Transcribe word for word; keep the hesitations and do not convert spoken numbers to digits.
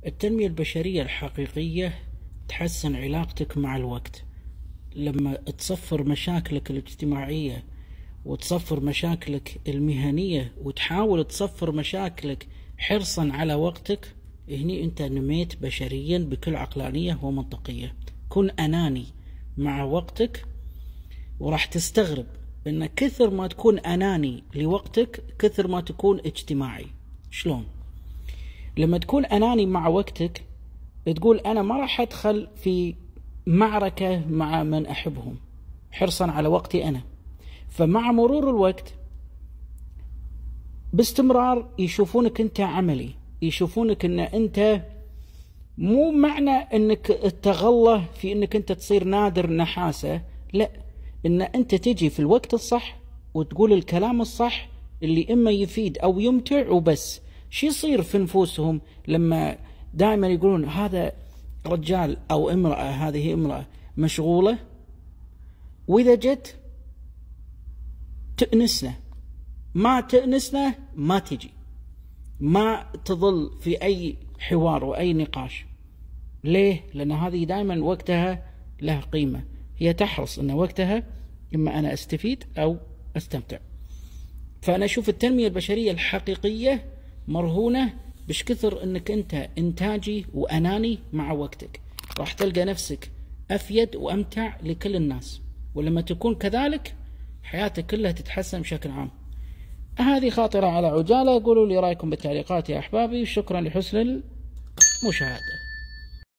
التنمية البشرية الحقيقية تحسن علاقتك مع الوقت. لما تصفر مشاكلك الاجتماعية وتصفر مشاكلك المهنية وتحاول تصفر مشاكلك حرصا على وقتك، هني انت نميت بشريا بكل عقلانية ومنطقية. كن أناني مع وقتك وراح تستغرب ان كثر ما تكون أناني لوقتك كثر ما تكون اجتماعي. شلون؟ لما تكون أناني مع وقتك تقول أنا ما راح أدخل في معركة مع من أحبهم حرصا على وقتي أنا، فمع مرور الوقت باستمرار يشوفونك أنت عملي، يشوفونك أن أنت مو معنى أنك تغلى في أنك أنت تصير نادر نحاسة، لا، أن أنت تجي في الوقت الصح وتقول الكلام الصح اللي إما يفيد أو يمتع وبس. شو يصير في نفوسهم لما دائما يقولون هذا رجال أو امرأة، هذه امرأة مشغولة، وإذا جت تأنسنا، ما تأنسنا ما تجي، ما تظل في أي حوار وأي نقاش. ليه؟ لأن هذه دائما وقتها له قيمة، هي تحرص أن وقتها إما أنا أستفيد أو أستمتع. فأنا أشوف التنمية البشرية الحقيقية مرهونة بش كثر أنك أنت إنتاجي وأناني مع وقتك، راح تلقى نفسك أفيد وأمتع لكل الناس، ولما تكون كذلك حياتك كلها تتحسن بشكل عام. هذه خاطرة على عجالة، قولوا لي رأيكم بالتعليقات يا أحبابي، شكرا لحسن المشاهدة.